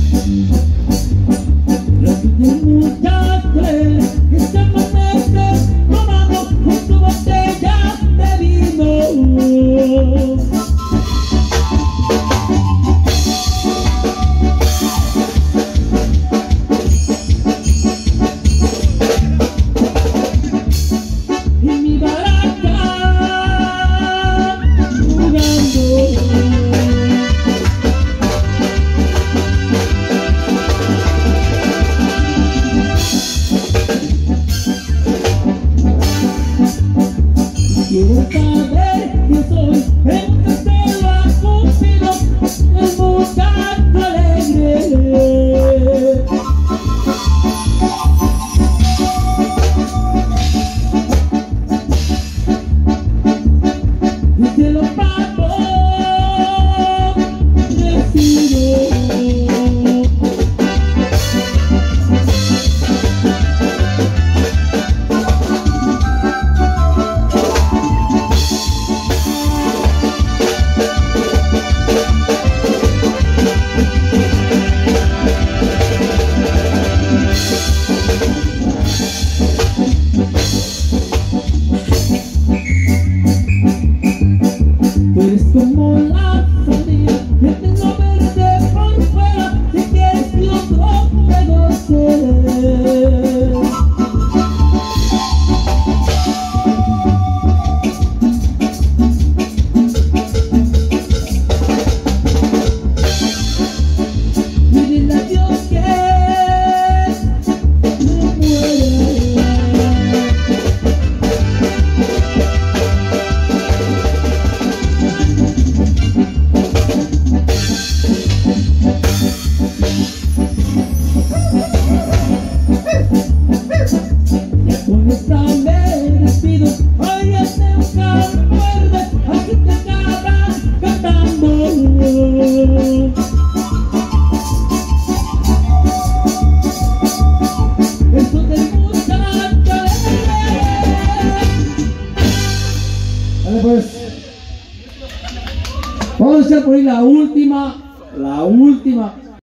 Resulta muchacho que se amanece tomando con tu botella de vino. Y mi baraca jugando. Quiero saber que soy el que se lo ha cumplido, el muchacho alegre. Y se lo pago, recibo. Tú eres como la sandía que tengo verde por fuera, si quieres que otro puedo ser. Y dile a Dios que me muera. Con esta me despido, oye, nunca muerde, así que acabas cantando. Eso del muchacho alegre. Vale, pues vamos a echar por ahí la última